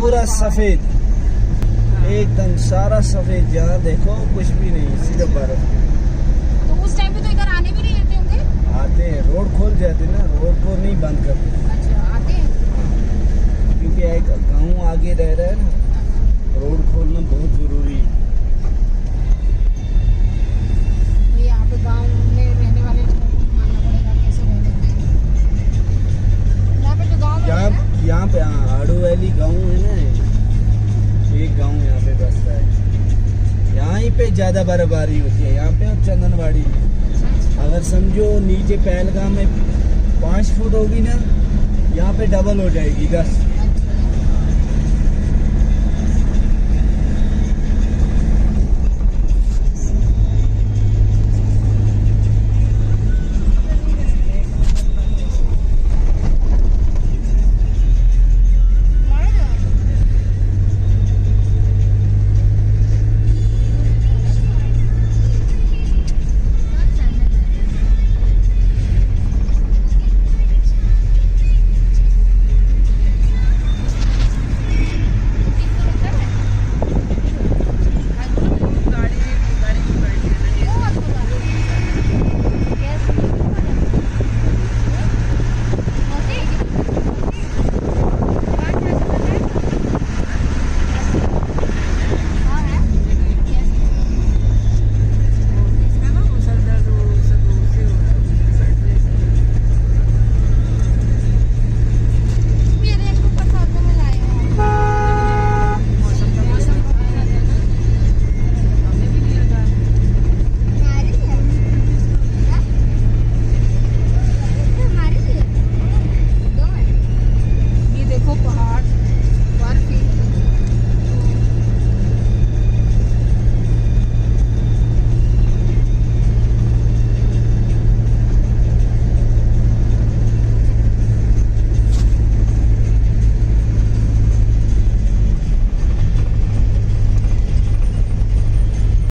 पूरा सफेद, एकदम सारा सफेद। जहाँ देखो कुछ भी नहीं, सिर्फ बर्फ। तो उस टाइम पे तो इधर आने भी नहीं देते होंगे? आते हैं, रोड खोल जाते ना, रोड को नहीं बंद करते। अच्छा, आते हैं। क्योंकि एक गाँव आगे रह रहा है ना, रोड खोलना बहुत जरूरी है। तो यहाँ पे गाँव में रहने वाले लोगों को मानना पड़ेगा कैसे रह लेते हैं। यहाँ पे जो गाँव में यहाँ पे आड़ू वैली गाँव है ना, एक गाँव यहाँ पे बसता है। यहाँ ही पे ज्यादा बर्फबारी होती है, यहाँ पे और चंदनवाड़ी में। अगर समझो नीचे पहलगाम में 5 फुट होगी ना, यहाँ पे डबल हो जाएगी 10।